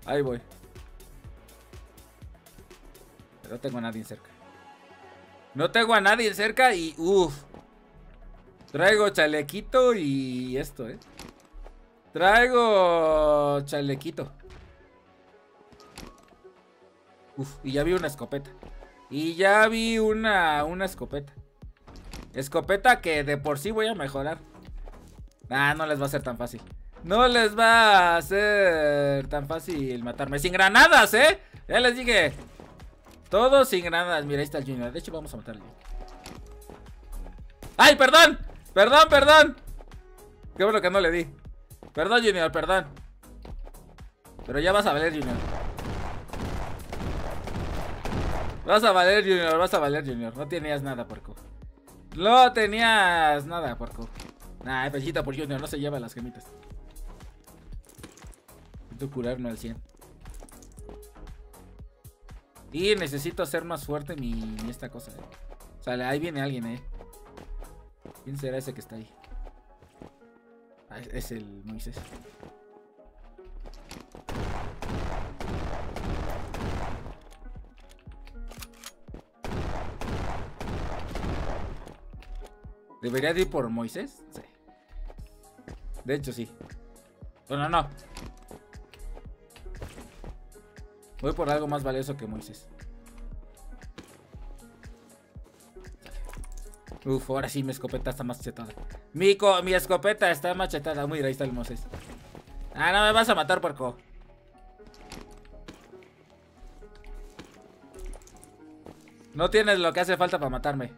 Ahí voy. Pero no tengo a nadie cerca. No tengo a nadie cerca y... Uff. Traigo chalequito y esto, Traigo chalequito. Uf, y ya vi una escopeta. Y ya vi una escopeta. Escopeta que de por sí voy a mejorar. Ah, no les va a ser tan fácil. No les va a ser tan fácil matarme. Sin granadas, ya les dije. Todo sin granadas. Mira, ahí está el Junior. De hecho, vamos a matarle. ¡Ay, perdón! ¡Perdón, perdón! Qué bueno que no le di. Perdón, Junior, perdón. Pero ya vas a valer, Junior. Vas a valer, Junior, vas a valer, Junior. No tenías nada, puerco. No tenías nada, puerco. Nah, pechita por Junior, no se lleva las gemitas. Necesito curarme al 100. Y necesito hacer más fuerte mi esta cosa, O sea, ahí viene alguien, ¿Quién será ese que está ahí? Ah, es el Moisés. ¿Debería de ir por Moisés? Sí. De hecho, sí. Bueno, no. Voy por algo más valioso que Moisés. Uf, ahora sí mi escopeta está machetada. Mi escopeta está machetada. Mira, ahí está el Moisés. Ah, no me vas a matar, puerco. No tienes lo que hace falta para matarme.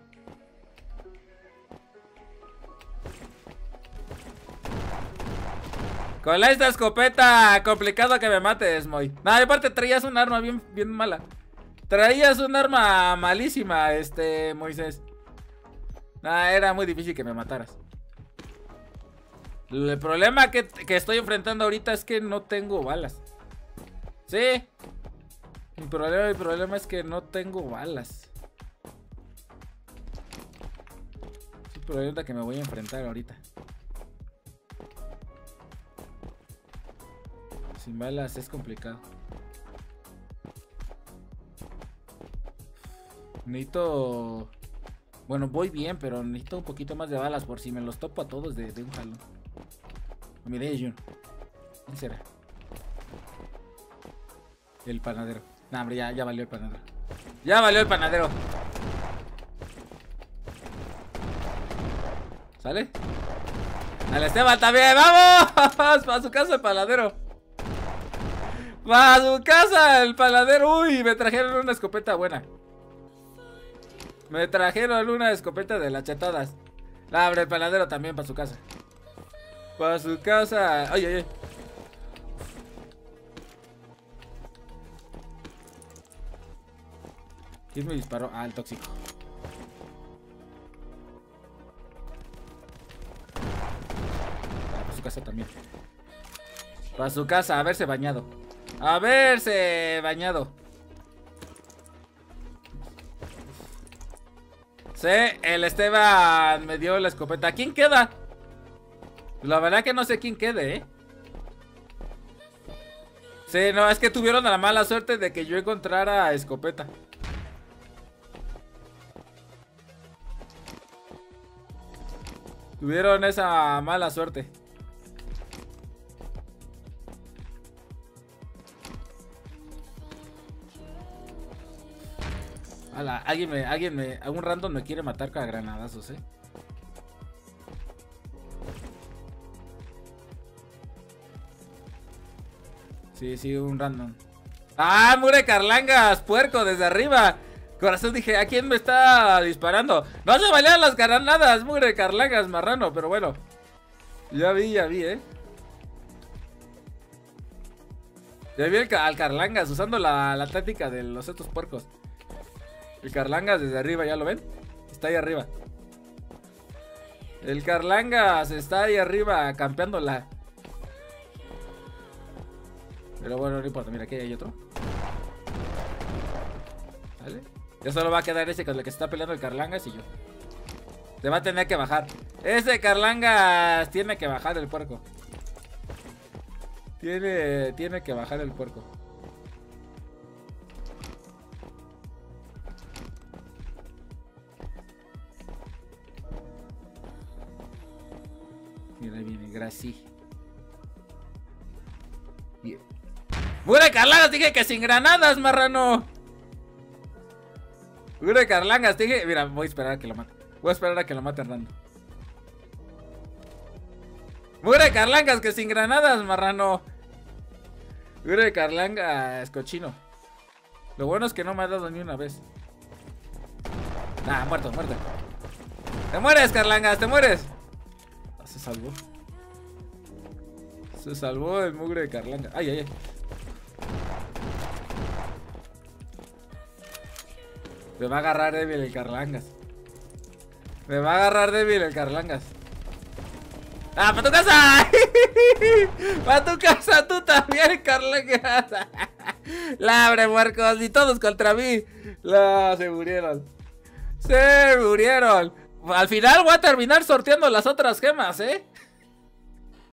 Con esta escopeta, complicado que me mates, Moy. No, aparte traías un arma bien mala. Traías un arma malísima, Moisés. Era muy difícil que me mataras. El problema que estoy enfrentando ahorita es que no tengo balas. Sí. Mi problema es que no tengo balas. Es el problema que me voy a enfrentar ahorita. Sin balas es complicado. Necesito... Bueno, voy bien, pero necesito un poquito más de balas por si me los topo a todos de un jalón. Mire, Jun. ¿Quién será? El panadero. Nah, hombre, ya valió el panadero. Ya valió el panadero. ¿Sale? ¡Al Esteban también! ¡Vamos! ¡Para su casa el panadero! ¡Para su casa el panadero! ¡Uy! Me trajeron una escopeta buena. Me trajeron una escopeta de las chetadas. Abre el panadero también para su casa. Para su casa. ¡Ay, ay, ay! ¿Quién me disparó? Ah, el tóxico. Para su casa también. Para su casa, a verse bañado. A verse bañado. Sí, el Esteban me dio la escopeta. ¿Quién queda? La verdad que no sé quién quede, Sí, no, es que tuvieron la mala suerte de que yo encontrara escopeta. Tuvieron esa mala suerte. Ala, algún random me quiere matar con granadazos, Sí, un random. ¡Ah, mure Carlangas! ¡Puerco! Desde arriba. Corazón, dije, ¿a quién me está disparando? No se valían las granadas, mure Carlangas, marrano, pero bueno. Ya vi, Ya vi al Carlangas usando la táctica de los otros puercos. El Carlangas desde arriba, ¿ya lo ven? Está ahí arriba. El Carlangas está ahí arriba campeándola. Pero bueno, no importa, mira, aquí hay otro. ¿Vale? Ya solo va a quedar ese con el que se está peleando el Carlangas y yo. Se va a tener que bajar. Ese Carlangas tiene que bajar el puerco. Tiene que bajar el puerco. Mira, ahí viene Gracie. Bien. ¡Mure Carlangas! Dije que sin granadas, marrano. Mure Carlangas, dije. Mira, voy a esperar a que lo mate. Voy a esperar a que lo mate Hernando. ¡Mure Carlangas! Que sin granadas, marrano. Mure Carlangas, cochino. Lo bueno es que no me ha dado ni una vez. Ah, muerto. ¡Te mueres, Carlangas! ¡Te mueres! Se salvó. Se salvó el mugre de Carlangas. Ay. Me va a agarrar débil el Carlangas. ¡Ah, para tu casa! ¡Para tu casa tú también, Carlangas! ¡Labre, muercos! Y todos contra mí. Se murieron. Al final voy a terminar sorteando las otras gemas, ¿eh?